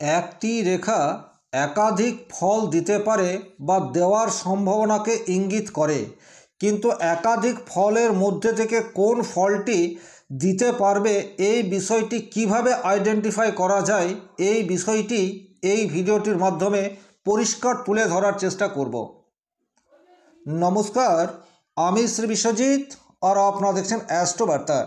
একটি রেখা একাধিক ফল দিতে পারে বা দেওয়ার সম্ভাবনাকে ইঙ্গিত করে, কিন্তু একাধিক ফলের মধ্যে থেকে কোন ফলটি দিতে পারবে এই বিষয়টি কিভাবে আইডেন্টিফাই করা যায়, এই বিষয়টি এই ভিডিওটির মাধ্যমে পরিষ্কার তুলে ধরার চেষ্টা করব। নমস্কার, আমি শ্রী বিশ্বজিৎ আর আপনারা দেখছেন অ্যাস্ট্রো বার্তা।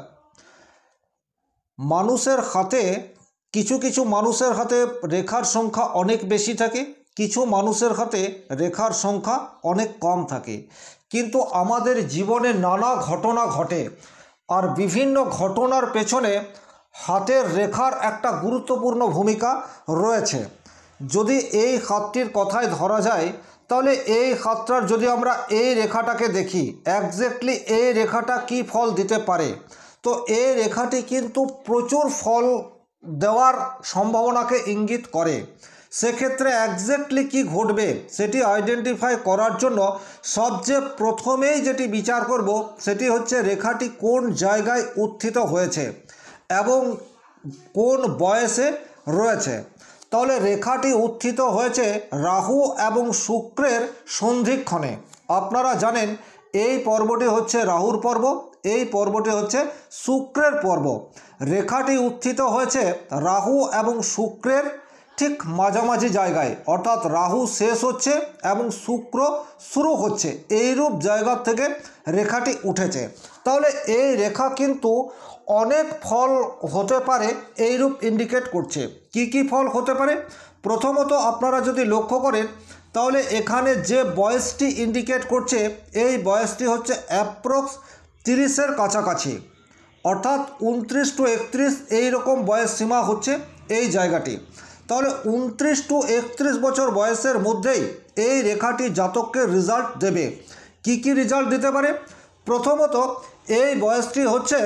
মানুষের হাতে কিছু মানুষের হাতে রেখার সংখ্যা অনেক বেশি থাকে, কিছু মানুষের হাতে রেখার সংখ্যা অনেক কম থাকে। কিন্তু আমাদের জীবনে নানা ঘটনা ঘটে, আর বিভিন্ন ঘটনার পেছনে হাতের রেখার একটা গুরুত্বপূর্ণ ভূমিকা রয়েছে। যদি এই হাতটির কথায় ধরা যায়, তাহলে এই হাতটার যদি আমরা এই রেখাটাকে দেখি, একজ্যাক্টলি এই রেখাটা কি ফল দিতে পারে, তো এই রেখাটি কিন্তু প্রচুর ফল দেওয়ার সম্ভাবনাকে ইঙ্গিত করে। সেক্ষেত্রে একজ্যাক্টলি কি ঘটবে সেটি আইডেন্টিফাই করার জন্য সবচেয়ে প্রথমেই যেটি বিচার করব সেটি হচ্ছে রেখাটি কোন জায়গায় উত্থিত হয়েছে এবং কোন বয়সে রয়েছে। তাহলে রেখাটি উত্থিত হয়েছে রাহু এবং শুক্রের সন্ধিক্ষণে। আপনারা জানেন এই পর্বটি হচ্ছে রাহুর পর্ব, এই পর্বটি হচ্ছে শুক্রের পর্ব। রেখাটি উত্থিত হয়েছে রাহু এবং শুক্রের ঠিক মাঝামাঝি জায়গায়, অর্থাৎ রাহু শেষ হচ্ছে এবং শুক্র শুরু হচ্ছে, এইরূপ জায়গা থেকে রেখাটি উঠেছে। তাহলে এই রেখা কিন্তু অনেক ফল হতে পারে এইরূপ ইন্ডিকেট করছে। কি কি ফল হতে পারে? প্রথমত আপনারা যদি লক্ষ্য করেন, তাহলে এখানে যে বয়সটি ইন্ডিকেট করছে এই বয়সটি হচ্ছে অ্যাপ্রক্স 30-এর কাছাকাছি, অর্থাৎ 29 টু 31 এইরকম বয়স সীমা হচ্ছে এই জায়গাটি। তাহলে 29 টু 31 বছর বয়সের মধ্যেই এই রেখাটি জাতককে রেজাল্ট দেবে। কি কি রেজাল্ট দিতে পারে? প্রথমত এই বয়সটি হচ্ছে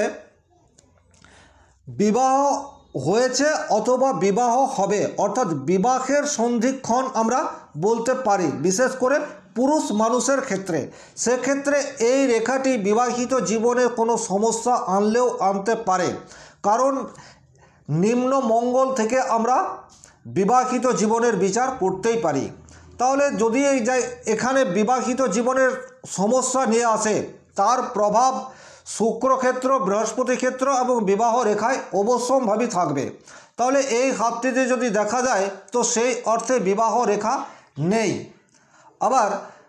বিবাহ হয়েছে অথবা বিবাহ হবে, অর্থাৎ বিবাহের সন্ধিক্ষণ আমরা বলতে পারি, বিশেষ করে পুরুষ মানুষের ক্ষেত্রে। সেক্ষেত্রে এই রেখাটি বিবাহিত জীবনে কোনো সমস্যা আনলেও আনতে পারে, কারণ নিম্ন মঙ্গল থেকে আমরা বিবাহিত জীবনের বিচার করতেই পারি। তাহলে যদি এখানে বিবাহিত জীবনের সমস্যা নিয়ে আসে, তার প্রভাব শুক্রক্ষেত্র, বৃহস্পতি ক্ষেত্র এবং বিবাহ রেখায় অবশ্যম্ভাবী থাকবে। তাহলে এই হাতটিতে যদি দেখা যায় তো সেই অর্থে বিবাহ রেখা নেই। আবার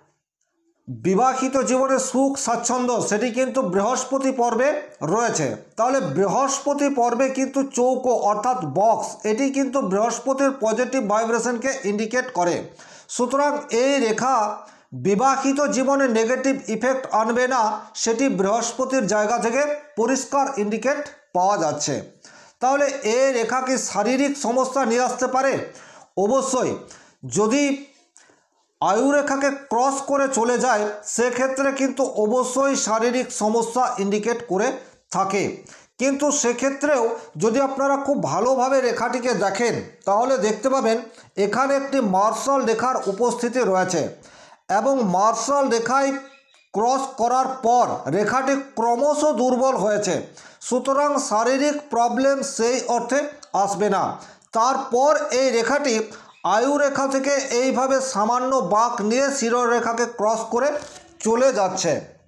বিবাহিত জীবনের সুখ স্বাচ্ছন্দ্য সেটি কিন্তু বৃহস্পতি পর্বে রয়েছে। তাহলে বৃহস্পতি পর্বে কিন্তু চৌকো অর্থাৎ বক্স, এটি কিন্তু বৃহস্পতির পজিটিভ ভাইব্রেশনকে ইন্ডিকেট করে। সুতরাং এই রেখা বিবাহিত জীবনে নেগেটিভ ইফেক্ট আনবে না, সেটি বৃহস্পতির জায়গা থেকে পরিষ্কার ইন্ডিকেট পাওয়া যাচ্ছে। তাহলে এই রেখা কি শারীরিক সমস্যা নিয়ে আসতে পারে? অবশ্যই। যদি আয়ুরেখাকে ক্রস করে চলে যায় সেক্ষেত্রে কিন্তু অবশ্যই শারীরিক সমস্যা ইন্ডিকেট করে থাকে। কিন্তু সেক্ষেত্রেও যদি আপনারা খুব ভালোভাবে রেখাটিকে দেখেন, তাহলে দেখতে পাবেন এখানে একটি মার্শাল রেখার উপস্থিতি রয়েছে এবং মার্শাল রেখায় ক্রস করার পর রেখাটি ক্রমশ দুর্বল হয়েছে। সুতরাং শারীরিক প্রবলেম সেই অর্থে আসবে না। তারপর এই রেখাটি আয়ুরেখা থেকে এইভাবে সামান্য বাঁক নিয়ে শিরোরেখাকে ক্রস করে চলে যাচ্ছে।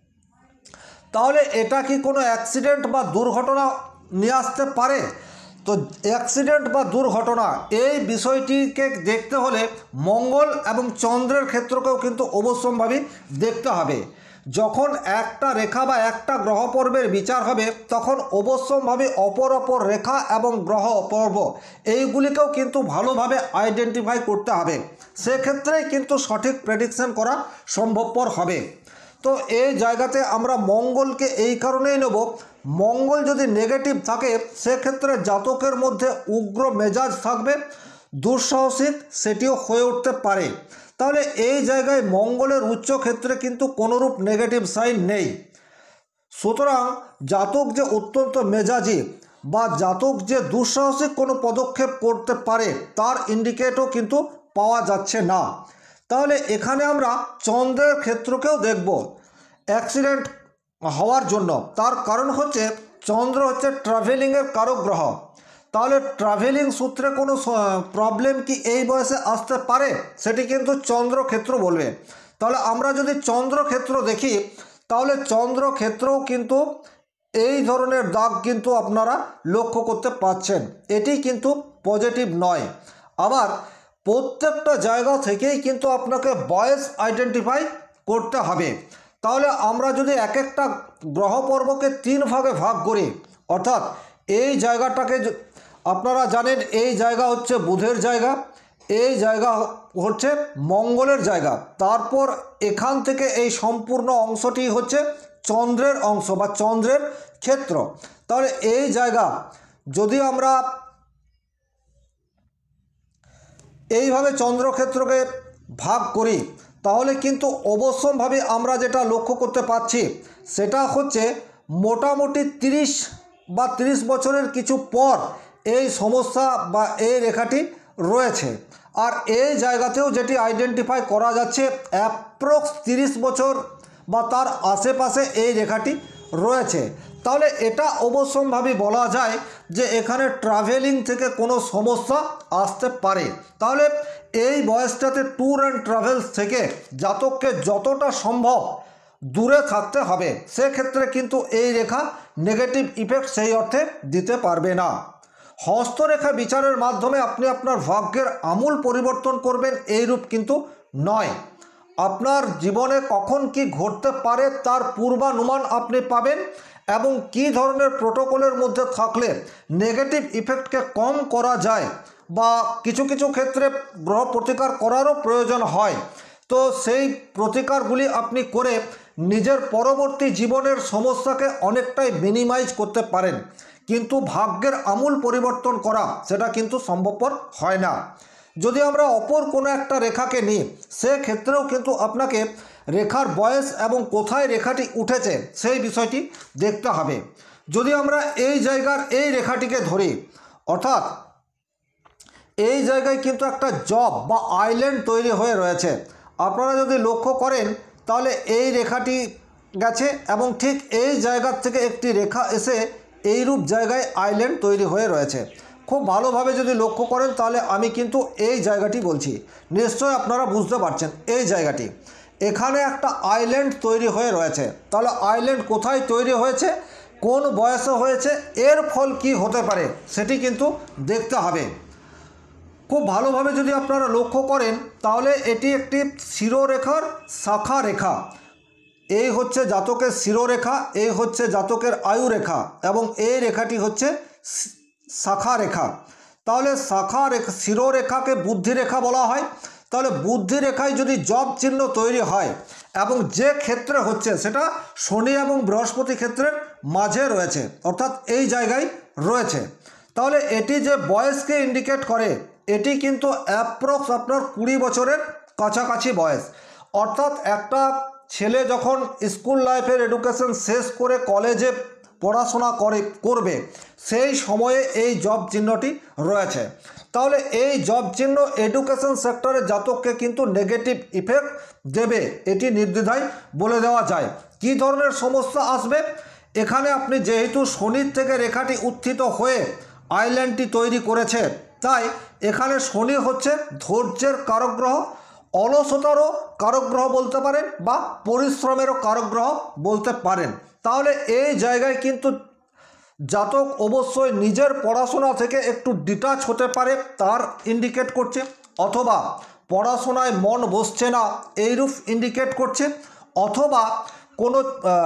তাহলে এটা কি কোনো অ্যাক্সিডেন্ট বা দুর্ঘটনা নিয়ে আসতে পারে? তো অ্যাক্সিডেন্ট বা দুর্ঘটনা এই বিষয়টিকে দেখতে হলে মঙ্গল এবং চন্দ্রের ক্ষেত্রকেও কিন্তু অবশ্যম্ভাবী দেখতে হবে। যখন একটা রেখা বা একটা গ্রহ পর্বের বিচার হবে, তখন অবশ্যম্ভাবী অপর রেখা এবং গ্রহ পর্ব এইগুলিকেও কিন্তু ভালোভাবে আইডেন্টিফাই করতে হবে। সেক্ষেত্রেই কিন্তু সঠিক প্রেডিকশন করা সম্ভবপর হবে। তো এই জায়গাতে আমরা মঙ্গলকে এই কারণেই নেব, মঙ্গল যদি নেগেটিভ থাকে সেক্ষেত্রে জাতকের মধ্যে উগ্র মেজাজ থাকবে, দুঃসাহসিক সেটিও হয়ে উঠতে পারে। তাহলে এই জায়গায় মঙ্গলের উচ্চ ক্ষেত্রে কিন্তু কোনোরূপ নেগেটিভ সাইন নেই। সুতরাং জাতক যে অত্যন্ত মেজাজি বা জাতক যে দুঃসাহসিক কোনো পদক্ষেপ করতে পারে তার ইন্ডিকেটও কিন্তু পাওয়া যাচ্ছে না। তাহলে এখানে আমরা চন্দ্রের ক্ষেত্রকেও দেখব অ্যাক্সিডেন্ট হওয়ার জন্য। তার কারণ হচ্ছে চন্দ্র হচ্ছে ট্রাভেলিংয়ের কারক গ্রহ। তাহলে ট্রাভেলিং সূত্রে কোনো প্রবলেম কি এই বয়সে আসতে পারে, সেটি কিন্তু চন্দ্রক্ষেত্র বলবে। তাহলে আমরা যদি চন্দ্রক্ষেত্র দেখি, তাহলে চন্দ্রক্ষেত্রও কিন্তু এই ধরনের দাগ কিন্তু আপনারা লক্ষ্য করতে পাচ্ছেন, এটি কিন্তু পজিটিভ নয়। আবার প্রত্যেকটা জায়গা থেকেই কিন্তু আপনাকে বয়স আইডেন্টিফাই করতে হবে। তাহলে আমরা যদি এক একটা গ্রহ পর্বকে 3 ভাগে ভাগ করি, অর্থাৎ এই জায়গাটাকে আপনারা জানেন এই জায়গা হচ্ছে বুধের জায়গা, এই জায়গা হচ্ছে মঙ্গলের জায়গা, তারপর এখান থেকে এই সম্পূর্ণ অংশটি হচ্ছে চন্দ্রের অংশ বা চন্দ্রের ক্ষেত্র। তাহলে এই জায়গা যদি আমরা এইভাবে চন্দ্রক্ষেত্রকে ভাগ করি, তাহলে কিন্তু অবশ্যম্ভাবী আমরা যেটা লক্ষ্য করতে পারছি সেটা হচ্ছে মোটামুটি 30 বা 30 বছরের কিছু পর এই সমস্যা বা এই রেখাটি রয়েছে। আর এই জায়গাতেও যেটি আইডেন্টিফাই করা যাচ্ছে অ্যাপ্রক্স 30 বছর বা তার আশেপাশে এই রেখাটি রয়েছে। তাহলে এটা অবশ্যম্ভাবী বলা যায় যে এখানে ট্রাভেলিং থেকে কোনো সমস্যা আসতে পারে। তাহলে এই বয়সটাতে ট্যুর অ্যান্ড ট্রাভেলস থেকে জাতককে যতটা সম্ভব দূরে থাকতে হবে, সেক্ষেত্রে কিন্তু এই রেখা নেগেটিভ ইফেক্ট সেই অর্থে দিতে পারবে না। হস্তরেখা বিচারের মাধ্যমে আপনি আপনার ভাগ্যের আমূল পরিবর্তন করবেন এইরূপ কিন্তু নয়। আপনার জীবনে কখন কি ঘটতে পারে তার পূর্বানুমান আপনি পাবেন, এবং কি ধরনের প্রোটোকলের মধ্যে থাকলে নেগেটিভ ইফেক্টকে কম করা যায় বা কিছু কিছু ক্ষেত্রে গ্রহ প্রতিকার করারও প্রয়োজন হয়, তো সেই প্রতিকারগুলি আপনি করে নিজের পরবর্তী জীবনের সমস্যাকে অনেকটাই মিনিমাইজ করতে পারেন। কিন্তু ভাগ্যের আমূল পরিবর্তন করা সেটা কিন্তু সম্ভবপর হয় না। যদি আমরা অপর কোনো একটা রেখাকে নিই, সেক্ষেত্রেও কিন্তু আপনাকে রেখার বয়স এবং কোথায় রেখাটি উঠেছে সেই বিষয়টি দেখতে হবে। যদি আমরা এই জায়গার এই রেখাটিকে ধরি, অর্থাৎ এই জায়গায় কিন্তু একটা জব বা আইল্যান্ড তৈরি হয়ে রয়েছে। আপনারা যদি লক্ষ্য করেন তাহলে এই রেখাটি গেছে এবং ঠিক এই জায়গার থেকে একটি রেখা এসে এইরূপ জায়গায় আইল্যান্ড তৈরি হয়ে রয়েছে। খুব ভালোভাবে যদি লক্ষ্য করেন তাহলে আমি কিন্তু এই জায়গাটি বলছি, নিশ্চয়ই আপনারা বুঝতে পারছেন এই জায়গাটি, এখানে একটা আইল্যান্ড তৈরি হয়ে রয়েছে। তাহলে আইল্যান্ড কোথায় তৈরি হয়েছে, কোন বয়সে হয়েছে, এর ফল কি হতে পারে সেটি কিন্তু দেখতে হবে। খুব ভালোভাবে যদি আপনারা লক্ষ্য করেন তাহলে এটি একটি শিরোরেখার শাখা রেখা। এই হচ্ছে জাতকের শিরোরেখা, এই হচ্ছে জাতকের আয়ু রেখা, এবং এই রেখাটি হচ্ছে শাখা রেখা। তাহলে শাখা রেখা শিরোরেখাকে বুদ্ধিরেখা বলা হয়। তাহলে বুদ্ধিরেখায় যদি জব চিহ্ন তৈরি হয় এবং যে ক্ষেত্রে হচ্ছে সেটা শনি এবং বৃহস্পতি ক্ষেত্রের মাঝে রয়েছে, অর্থাৎ এই জায়গায় রয়েছে, তাহলে এটি যে বয়সকে ইন্ডিকেট করে এটি কিন্তু অ্যাপ্রক্স আপনার 20 বছরের কাছাকাছি বয়স। অর্থাৎ একটা ছেলে যখন স্কুল লাইফের এডুকেশন শেষ করে কলেজে পড়াশোনা করবে সেই সময়ে এই জব চিহ্নটি রয়েছে। তাহলে এই জব চিহ্ন এডুকেশন সেক্টরে জাতককে কিন্তু নেগেটিভ ইফেক্ট দেবে, এটি নির্দ্বিধায় বলে দেওয়া যায়। কী ধরনের সমস্যা আসবে, এখানে আপনি যেহেতু শনির থেকে রেখাটি উত্থিত হয়ে আইল্যান্ডটি তৈরি করেছে, তাই এখানে শনি হচ্ছে ধৈর্যের কারক গ্রহ, অলসতারও কারক গ্রহ বলতে পারেন বা পরিশ্রমেরও কারক গ্রহ বলতে পারেন। তাহলে এই জায়গায় কিন্তু জাতক অবশ্যই নিজের পড়াশোনা থেকে একটু ডিটাচ হতে পারে তার ইন্ডিকেট করছে, অথবা পড়াশোনায় মন বসছে না এইরূপ ইন্ডিকেট করছে, অথবা কোনো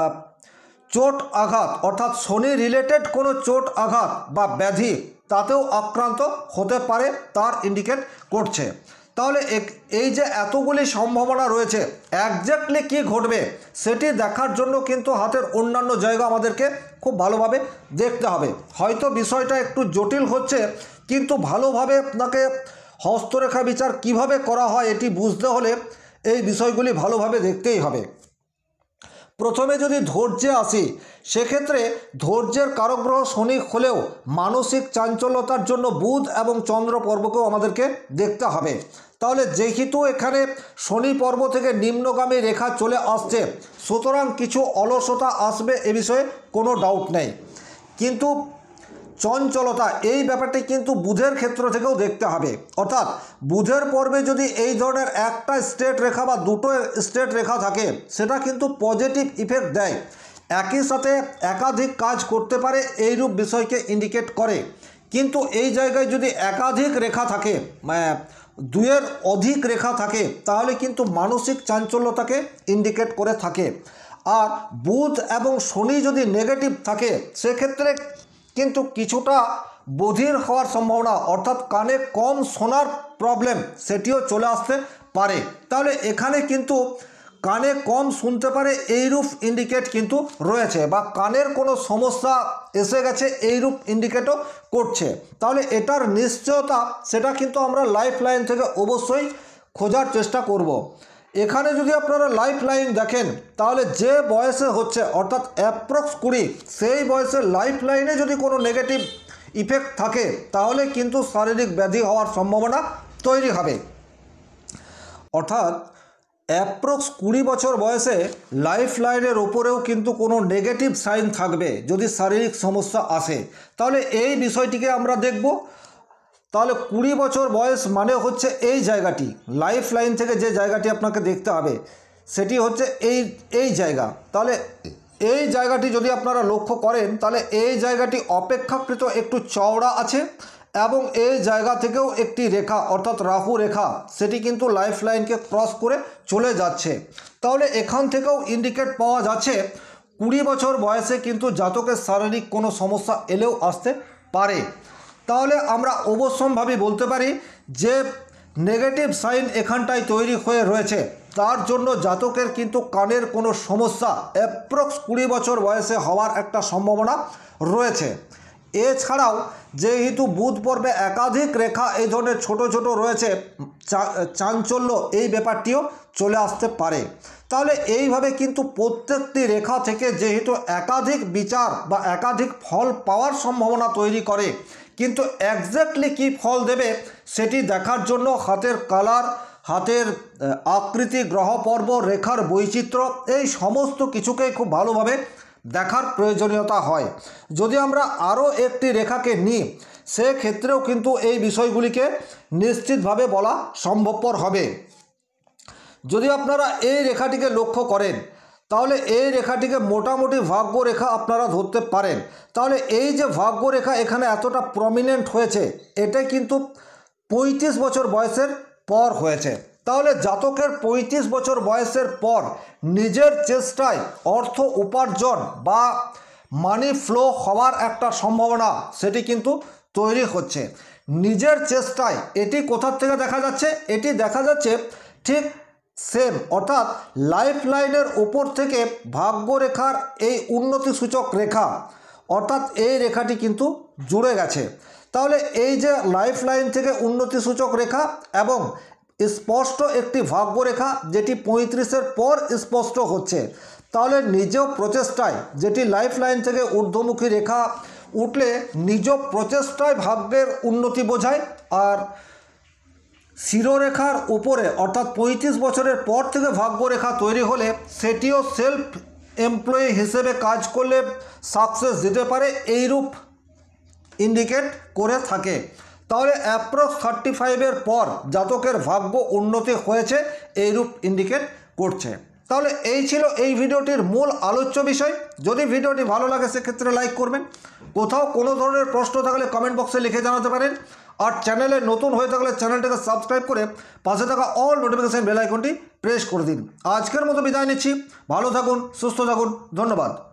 চোট আঘাত অর্থাৎ শনি রিলেটেড কোনো চোট আঘাত বা ব্যাধি তাতেও আক্রান্ত হতে পারে তার ইন্ডিকেট করছে। তাহলে এই যে এতগুলি সম্ভাবনা রয়েছে, একজ্যাক্টলি কী ঘটবে সেটি দেখার জন্য কিন্তু হাতের অন্যান্য জায়গা আমাদেরকে খুব ভালোভাবে দেখতে হবে। হয়তো বিষয়টা একটু জটিল হচ্ছে, কিন্তু ভালোভাবে আপনাকে হস্তরেখা বিচার কিভাবে করা হয় এটি বুঝতে হলে এই বিষয়গুলি ভালোভাবে দেখতেই হবে। প্রথমে যদি ধৈর্যে আসি, সেক্ষেত্রে ধৈর্যের কারক গ্রহ শনি হলেও মানসিক চাঞ্চল্যতার জন্য বুধ এবং চন্দ্র পর্বকেও আমাদেরকে দেখতে হবে। তাহলে যেহেতু এখানে শনি পর্ব থেকে নিম্নগামী রেখা চলে আসছে, সুতরাং কিছু অলসতা আসবে এ বিষয়ে কোনো ডাউট নেই। কিন্তু চঞ্চলতা, এই ব্যাপারটি কিন্তু বুধের ক্ষেত্র থেকেও দেখতে হবে। অর্থাৎ বুধের পর্বে যদি এই ধরনের একটা স্ট্রেট রেখা বা দুটো স্ট্রেট রেখা থাকে সেটা কিন্তু পজিটিভ ইফেক্ট দেয়, একই সাথে একাধিক কাজ করতে পারে এইরূপ বিষয়কে ইন্ডিকেট করে। কিন্তু এই জায়গায় যদি একাধিক রেখা থাকে, দুয়ের অধিক রেখা থাকে, তাহলে কিন্তু মানসিক চাঞ্চল্যতাকে ইন্ডিকেট করে থাকে। আর বুধ এবং শনি যদি নেগেটিভ থাকে সেক্ষেত্রে কিন্তু কিছুটা বধির হওয়ার সম্ভাবনা, অর্থাৎ কানে কম শোনার প্রবলেম সেটিও চলে আসতে পারে। তাহলে এখানে কিন্তু কানে কম শুনতে পারে এইরূপ ইন্ডিকেট কিন্তু রয়েছে, বা কানের কোনো সমস্যা এসে গেছে এইরূপ ইন্ডিকেটও করছে। তাহলে এটার নিশ্চয়তা সেটা কিন্তু আমরা লাইফ লাইন থেকে অবশ্যই খোঁজার চেষ্টা করব। এখানে যদি আপনারা লাইফ লাইন দেখেন তাহলে যে বয়সে হচ্ছে অর্থাৎ অ্যাপ্রক্স 20, সেই বয়সে লাইফ লাইনে যদি কোনো নেগেটিভ ইফেক্ট থাকে তাহলে কিন্তু শারীরিক ব্যাধি হওয়ার সম্ভাবনা তৈরি হবে। অর্থাৎ অ্যাপ্রক্স 20 বছর বয়সে লাইফ লাইনের ওপরেও কিন্তু কোনো নেগেটিভ সাইন থাকবে যদি শারীরিক সমস্যা আসে, তাহলে এই বিষয়টিকে আমরা দেখব। তাহলে 20 বছর বয়স মানে হচ্ছে এই জায়গাটি, লাইফ লাইন থেকে যে জায়গাটি আপনাকে দেখতে হবে সেটি হচ্ছে এই জায়গা। তাহলে এই জায়গাটি যদি আপনারা লক্ষ্য করেন তাহলে এই জায়গাটি অপেক্ষাকৃত একটু চওড়া আছে, এবং এই জায়গা থেকেও একটি রেখা অর্থাৎ রাহু রেখা সেটি কিন্তু লাইফ লাইনকে ক্রস করে চলে যাচ্ছে। তাহলে এখান থেকেও ইন্ডিকেট পাওয়া যাচ্ছে 20 বছর বয়সে কিন্তু জাতকের শারীরিক কোনো সমস্যা এলেও আসতে পারে। তাহলে আমরা অবশ্যম্ভাবী বলতে পারি যে নেগেটিভ সাইন এখানটায় তৈরি হয়ে রয়েছে, তার জন্য জাতকের কিন্তু কানের কোনো সমস্যা অ্যাপ্রক্স 20 বছর বয়সে হওয়ার একটা সম্ভাবনা রয়েছে। এছাড়াও যেহেতু বুধ পর্বে একাধিক রেখা এই ধরনের ছোট ছোট রয়েছে, চাঞ্চল্য এই ব্যাপারটিও চলে আসতে পারে। তাহলে এইভাবে কিন্তু প্রত্যেকটি রেখা থেকে যেহেতু একাধিক বিচার বা একাধিক ফল পাওয়ার সম্ভাবনা তৈরি করে, কিন্তু এক্স্যাক্টলি কী ফল দেবে সেটি দেখার জন্য হাতের কালার, হাতের আকৃতি, গ্রহ পর্ব, রেখার বৈচিত্র্য এই সমস্ত কিছুকেই খুব ভালোভাবে দেখার প্রয়োজনীয়তা হয়। যদি আমরা আরও একটি রেখাকে নিই সেক্ষেত্রেও কিন্তু এই বিষয়গুলিকে নিশ্চিতভাবে বলা সম্ভবপর হবে। যদি আপনারা এই রেখাটিকে লক্ষ্য করেন তাহলে এই রেখাটিকে মোটামুটি ভাগ্য রেখা আপনারা ধরতে পারেন। তাহলে এই যে ভাগ্য রেখা এখানে এতটা প্রমিনেন্ট হয়েছে, এটা কিন্তু 35 বছর বয়সের পর হয়েছে। তাহলে জাতকের 35 বছর বয়সের পর নিজের চেষ্টায় অর্থ উপার্জন বা মানি ফ্লো হওয়ার একটা সম্ভাবনা সেটি কিন্তু তৈরি হচ্ছে। নিজের চেষ্টায় এটি কোথার থেকে দেখা যাচ্ছে? এটি দেখা যাচ্ছে ঠিক সেম, অর্থাৎ লাইফ লাইনের উপর থেকে ভাগ্যরেখার এই উন্নতিসূচক রেখা অর্থাৎ এই রেখাটি কিন্তু জুড়ে গেছে। তাহলে এই যে লাইফ লাইন থেকে উন্নতিসূচক রেখা এবং স্পষ্ট একটি ভাগ্যরেখা যেটি 35-এর পর স্পষ্ট হচ্ছে, তাহলে নিজ প্রচেষ্টায় যেটি লাইফ লাইন থেকে ঊর্ধ্বমুখী রেখা উঠলে নিজ প্রচেষ্টায় ভাগ্যের উন্নতি বোঝায়, আর শিরোরেখার উপরে অর্থাৎ 35 বছরের পর থেকে ভাগ্যরেখা তৈরি হলে সেটিও সেলফ এমপ্লয়ি হিসেবে কাজ করলে সাকসেস দিতে পারে এইরূপ ইন্ডিকেট করে থাকে। তাহলে অ্যাপ্রক্স 35-এর পর জাতকের ভাগ্য উন্নতি হয়েছে এইরূপ ইন্ডিকেট করছে। তাহলে এই ছিল এই ভিডিওটির মূল আলোচ্য বিষয়। যদি ভিডিওটি ভালো লাগে সেক্ষেত্রে লাইক করবেন, কোথাও কোনো ধরনের প্রশ্ন থাকলে কমেন্ট বক্সে লিখে জানাতে পারেন, আর চ্যানেলে নতুন হয়ে থাকলে চ্যানেলটাকে সাবস্ক্রাইব করে পাশে থাকা অল নোটিফিকেশন বেল আইকনটি প্রেস করে দিন। আজকের মতো বিদায় নিচ্ছি, ভালো থাকুন, সুস্থ থাকুন, ধন্যবাদ।